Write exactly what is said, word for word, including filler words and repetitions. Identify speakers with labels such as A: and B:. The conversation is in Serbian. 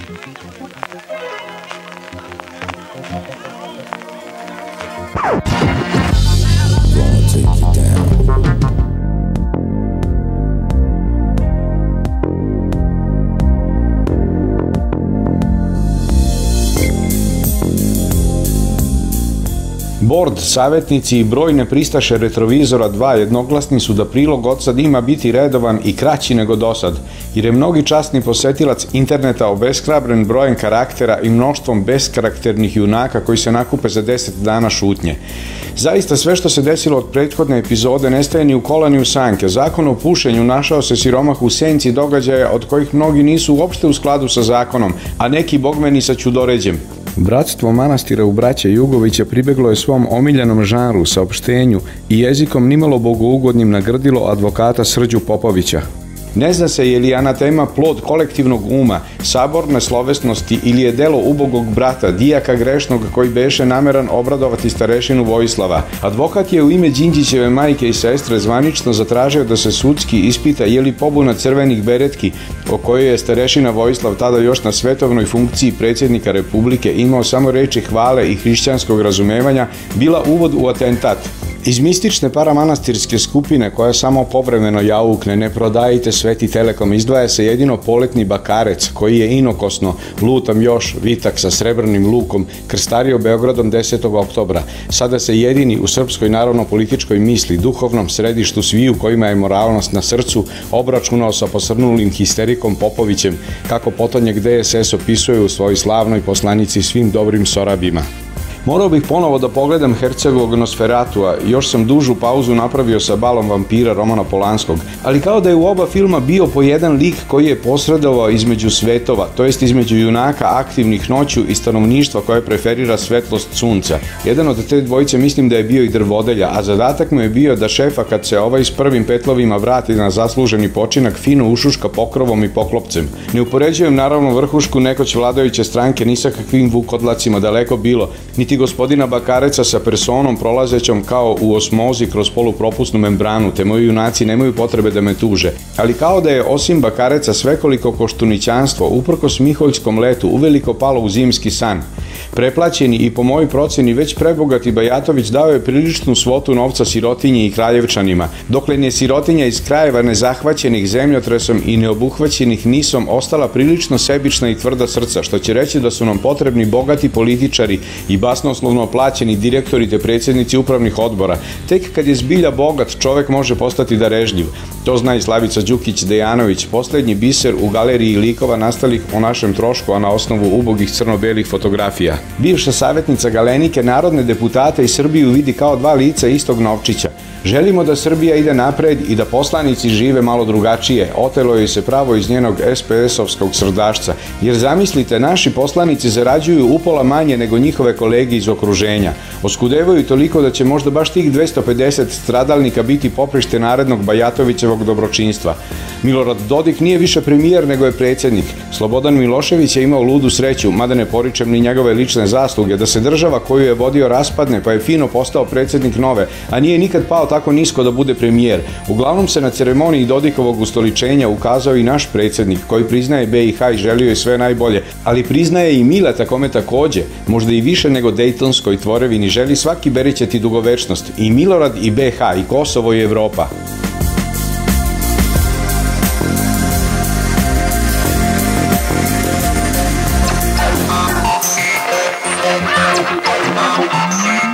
A: Bord, savjetnici i brojne pristaše Retrovizora dva jednoglasni su da prilog od sad ima biti redovan i kraći nego dosad, jer je mnogi časni posetilac interneta obeshrabren brojem karaktera i mnoštvom beskarakternih junaka koji se nakupe za deset dana šutnje. Zaista sve što se desilo od prethodne epizode nestaje ni u kola ni u sanke. Zakon o pušenju našao se siromah u senci događaja od kojih mnogi nisu uopšte u skladu sa zakonom, a neki bogmeni sa ćudoređem. Bratstvo manastira u braće Jugovića pribeglo je svom omiljenom žanru, saopštenju i jezikom nimalo bogougodnim na grdilo advokata Srđu Popovića. Ne zna se je li anatema plod kolektivnog uma, saborne slovesnosti ili je delo ubogog brata, dijaka grešnog koji beše nameran obradovati starešinu Vojislava. Advokat je u ime Đinđićeve majke i sestre zvanično zatražio da se sudski ispita je li pobuna crvenih beretki, o kojoj je starešina Vojislav tada još na svetovnoj funkciji predsjednika Republike imao samo reči hvale i hrišćanskog razumevanja, bila uvod u atentat. Iz mistične paramanastirske skupine koja samo povremeno jaukne ne prodajite Sveti Telekom izdvaja se jedino poletni Bakarec koji je inokosno, lutam još, vitak sa srebrnim lukom, krstario Beogradom desetog oktobra. Sada se jedini u srpskoj narodno-političkoj misli, duhovnom središtu sviju kojima je moralnost na srcu, obračunao sa posrnulim histerikom Popovićem, kako potonjeg D S S opisuje u svojoj slavnoj poslanici svim dobrim sorabima. Morao bih ponovo da pogledam Hercegovog Nosferatua, još sam dužu pauzu napravio sa Balom vampira Romana Polanskog, ali kao da je u oba filma bio po jedan lik koji je posredovao između svetova, to jest između junaka aktivnih noću i stanovništva koje preferira svetlost sunca. Jedan od te dvojice mislim da je bio i drvodelja, a zadatak mu je bio da šefa kad se ovaj s prvim petlovima vrati na zasluženi počinak fino ušuška pokrovom i poklopcem. Ne upoređujem naravno vrhušku nekoć vladajuće stranke ni sa kakvim vukodlacima, daleko bilo, niti gospodina Bakareca sa personom prolazećom kao u osmozi kroz polupropusnu membranu, te moji junaci nemaju potrebe da me tuže. Ali kao da je osim Bakareca svekoliko koštunićanstvo, uprkos Miholjskom letu, uveliko palo u zimski san. Preplaćeni i po mojoj proceni već prebogati Bajatović dao je priličnu svotu novca sirotinji i kraljevčanima, doklen je sirotinja iz krajeva nezahvaćenih zemljotresom i neobuhvaćenih nisom ostala prilično sebična i tvrda srca, što će reći da su nam potrebni bogati političari i basnoslovno plaćeni direktori te predsjednici upravnih odbora. Tek kad je zbilja bogat, čovek može postati darežljiv. To zna i Slavica Đukić-Dejanović, poslednji biser u galeriji likova nastalih o našem trošku, a na osnovu ubogih crno-belih fotografija. Bivša savjetnica Galenike narodne deputate i Srbiju vidi kao dva lica istog novčića. Želimo da Srbija ide napred i da poslanici žive malo drugačije, otelo joj se pravo iz njenog es pe es-ovskog srdašca, jer zamislite, naši poslanici zarađuju upola manje nego njihove kolege iz okruženja. Oskudevaju toliko da će možda baš tih dvesta pedeset stradalnika biti poprište narednog Bajatovićevog dobročinstva. Milorad Dodik nije više premijer nego je predsjednik. Slobodan Milošević je imao ludu sreću, mada ne poričem ni njegove lične zasluge, da se država koju je vodio raspadne pa je fino postao predsjednik nove, a nije nikad pao tako nisko da bude premijer. Uglavnom se na ceremoniji Dodikovog ustoličenja ukazao i naš predsjednik koji priznaje be i ha i želio je sve najbolje, ali priznaje i Mileta kome takođe, možda i više nego Dejtonskoj tvorevini želi svaki berićeti dugovečnost, i Milorad i be ha i Kosovo i Evropa.
B: Wow.